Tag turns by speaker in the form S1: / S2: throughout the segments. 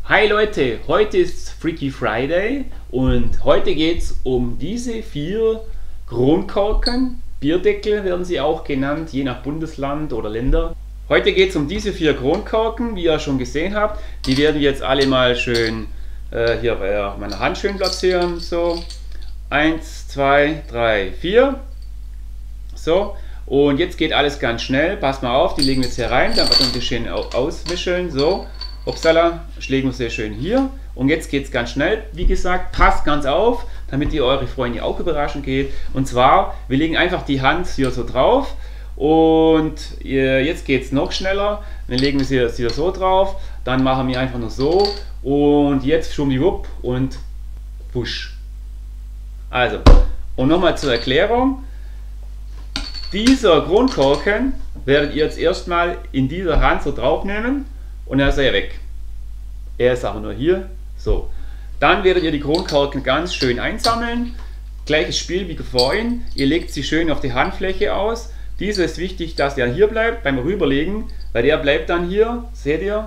S1: Hi Leute, heute ist Freaky Friday und heute geht es um diese 4 Kronkorken. Bierdeckel werden sie auch genannt, je nach Bundesland oder Länder. Heute geht es um diese 4 Kronkorken, wie ihr schon gesehen habt. Die werden wir jetzt alle mal schön hier bei meiner Hand schön platzieren. So, 1, 2, 3, 4. So, und jetzt geht alles ganz schnell. Passt mal auf, die legen wir jetzt hier rein, dann wird ein bisschen auswischen. So. Upsala, legen wir sehr schön hier. Und jetzt geht es ganz schnell. Wie gesagt, passt ganz auf, damit ihr eure Freunde auch überraschen geht. Und zwar, wir legen einfach die Hand hier so drauf. Und jetzt geht es noch schneller. Dann legen wir sie hier so drauf. Dann machen wir einfach nur so. Und jetzt schwuppdiwupp und push. Also, und nochmal zur Erklärung. Dieser Kronkorken werdet ihr jetzt erstmal in dieser Hand so drauf nehmen. Und dann ist er ja weg. Er ist aber nur hier. So. Dann werdet ihr die Kronkorken ganz schön einsammeln. Gleiches Spiel wie vorhin. Ihr legt sie schön auf die Handfläche aus. Dieser ist wichtig, dass der hier bleibt beim Rüberlegen, weil der bleibt dann hier. Seht ihr?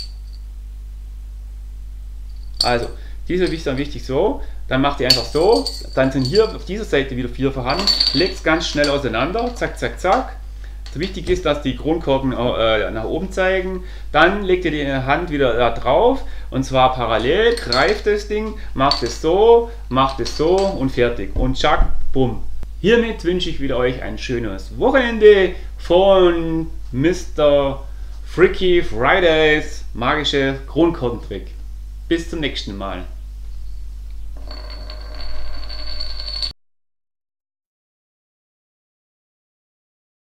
S1: Also, dieser ist dann wichtig so. Dann macht ihr einfach so. Dann sind hier auf dieser Seite wieder 4 vorhanden. Legt es ganz schnell auseinander. Zack, zack, zack. Wichtig ist, dass die Kronkorken nach oben zeigen. Dann legt ihr die Hand wieder da drauf und zwar parallel, greift das Ding, macht es so und fertig. Und tschack, bumm. Hiermit wünsche ich wieder euch ein schönes Wochenende von Mr. Freaky Fridays magische Kronkorkentrick. Bis zum nächsten Mal.